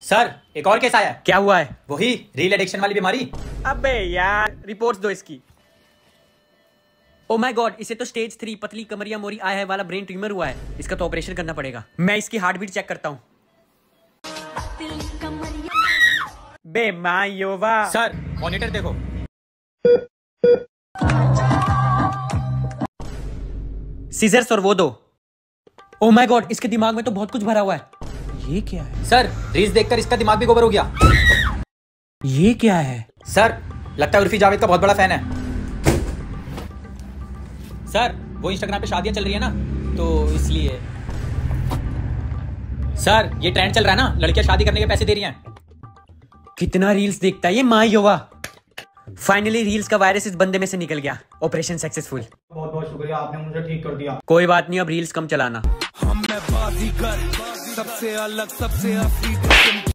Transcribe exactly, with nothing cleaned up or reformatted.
Sir एक और case आया है। क्या हुआ है? वही रील एडिक्शन वाली बीमारी। अबे यार रिपोर्ट्स दो इसकी। ओ माय गॉड, इसे तो स्टेज थ्री पतली कमरिया मोरी आया है वाला ब्रेन ट्यूमर हुआ है। इसका तो ऑपरेशन करना पड़ेगा। मैं इसकी हार्ट बीट चेक करता हूँ। बे मायोवा। सर मॉनिटर देखो। सीजर्स और वो दो। ओ माय गॉड, इसके दिमाग में तो बहुत कुछ भरा हुआ है। ये क्या है? सर रील्स देखकर इसका दिमाग भी गोबर हो गया। ये क्या है? सर लगता है उर्फी जावेद का बहुत बड़ा फैन है। सर वो इंस्टाग्राम पे शादियां चल रही है ना, तो इसलिए। सर ये ट्रेंड चल रहा है ना, लड़कियां शादी करने के पैसे दे रही हैं। कितना रील्स देखता है ये मायोवा। फाइनली रील्स का वायरस इस बंदे में से निकल गया। Operation successful. बहुत बहुत शुक्रिया, आपने मुझे ठीक कर दिया। कोई बात नहीं, अब रील्स कम चलाना। हम मैं बाजीगर, सबसे अलग सबसे अफ्रीकन।